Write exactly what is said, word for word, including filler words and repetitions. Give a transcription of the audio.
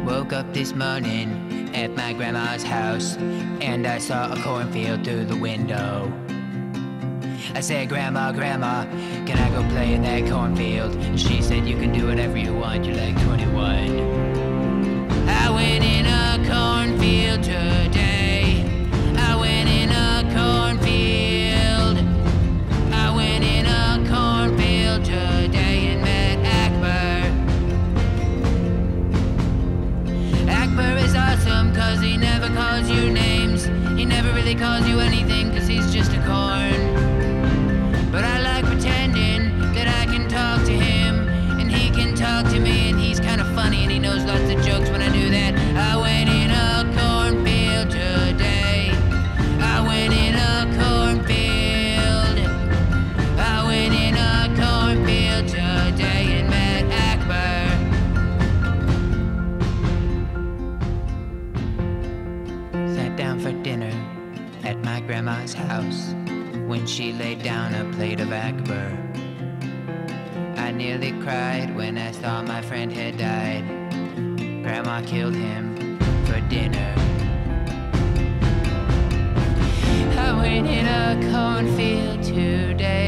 Woke up this morning at my grandma's house, and I saw a cornfield through the window. I said, Grandma, Grandma, can I go play in that cornfield? And she said, you can do whatever you want, you're like twenty-one. I went in a cornfield today. I went in a cornfield. I went in a cornfield today and met Akbar. Akbar is awesome cause he never calls you names. He never really calls you anything cause he's just a corn. But I like pretending that I can talk to him and he can talk to me, and he's kind of funny and he knows lots of jokes when I do that. I went in a cornfield today. I went in a cornfield. I went in a cornfield today and met Akbar. Sat down for dinner at my grandma's house when she laid down a plate of Akbar. I nearly cried when I saw my friend had died. Grandma killed him for dinner. I went in a cornfield today.